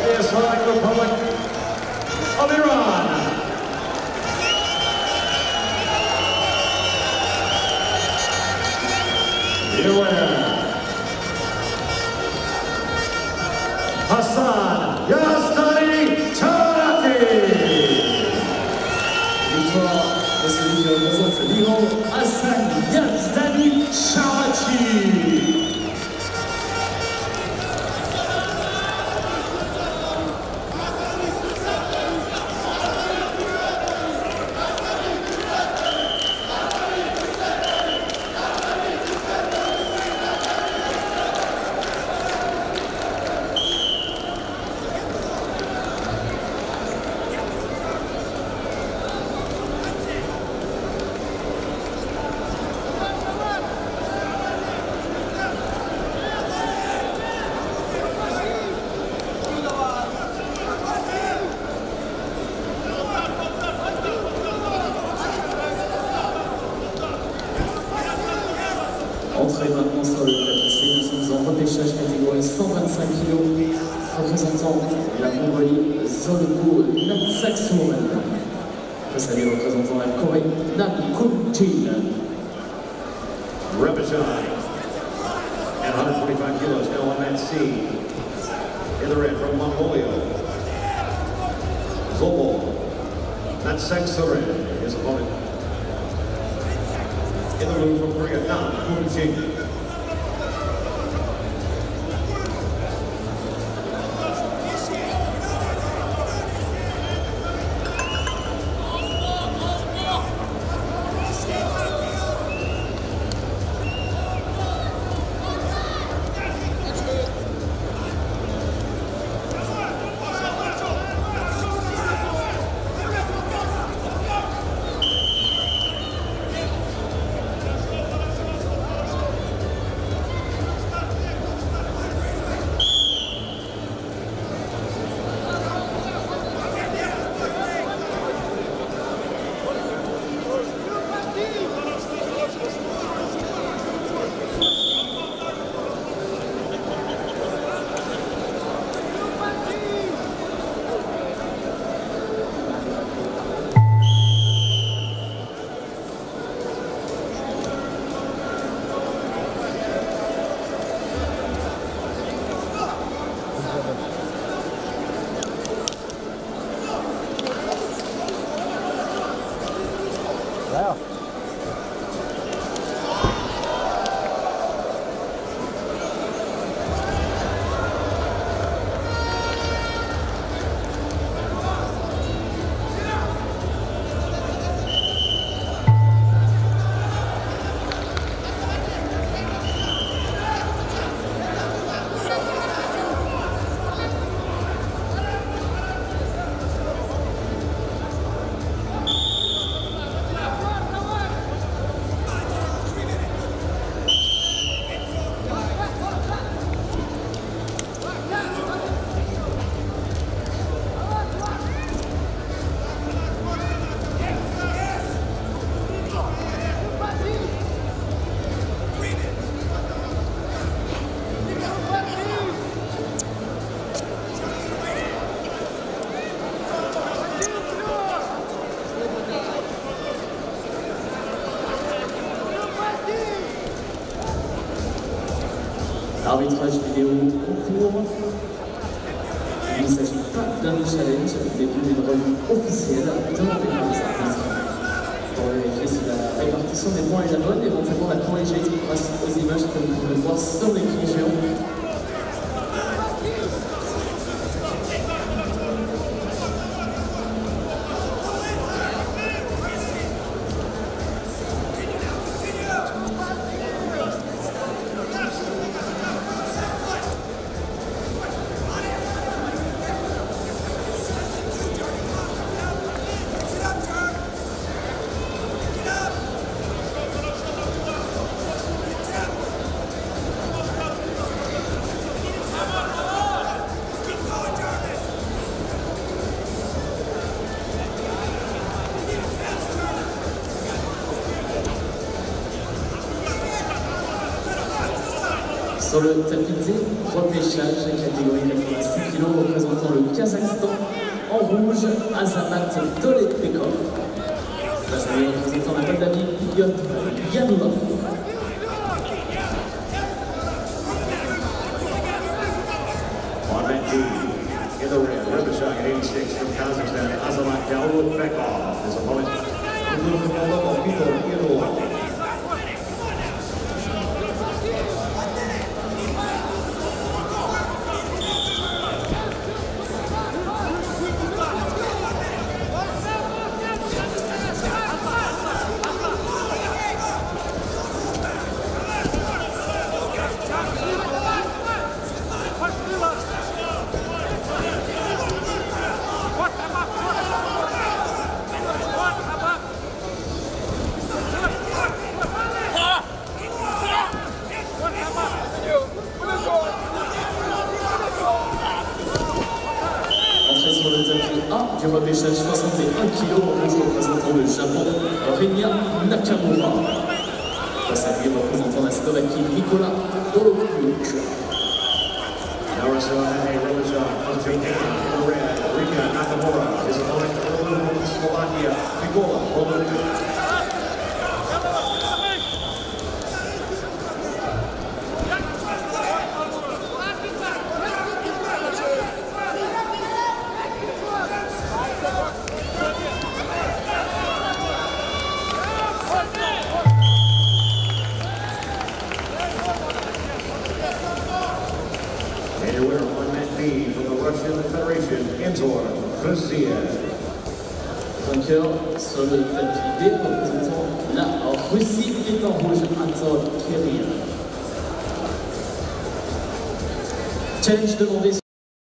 the Islamic Republic of Iran. Your winner, Hassan Yazdani Charati. Victoire de celui qui représente l'Iran, Hassan Yazdani Charati. Entrée maintenant sur le tapis, nous sommes en repêchage catégorie 125 kg, représentant la Mongolie, Zolko Natsaksuren. Face à lui, représentant la Corée, Nam Kun-jin. Repechage at 145 kilos, now on that seat. In the red from Mongolia, Zolko Natsaksuren, his opponent. In the blue from Korea, Nam Kun-jin. Wow. Arbitrage vidéo en cours. Il ne s'agit pas d'un challenge, mais d'une revue officielle demandée par les arbitres. Pour vérifier si la répartition des points est la bonne, éventuellement la corriger grâce aux images que vous pouvez voir sur l'écran géant. Sur le tapis de repêchage, catégorie 86 kg, représentant le Kazakhstan. En rouge, Azamat Tolepekov. Face à lui, représentant la Moldavie, Piotr Yanulov. On mat D, in the red, Rebeshak at 86 from Kazakhstan, Azamat Tolepekov. His opponent, the blue from Moldova, Piotr Yanulov. Sur le tapis A du repêchage 61 kg, représentant le Japon, Renia Nakamura. Face à lui, représentant la Slovaquie, Nikola Olopiuk. Now we're still at a Rebeshak from Japan, in the red, Renia Nakamura. His opponent, the blue from Slovakia, Nikola Olopiuk. And your winner on mat B from the Russian Federation, Anton Krustiev. Vainqueur sur le tapis B, représentant la Russie, est en rouge, Anton Kiriev. Challenge demandé.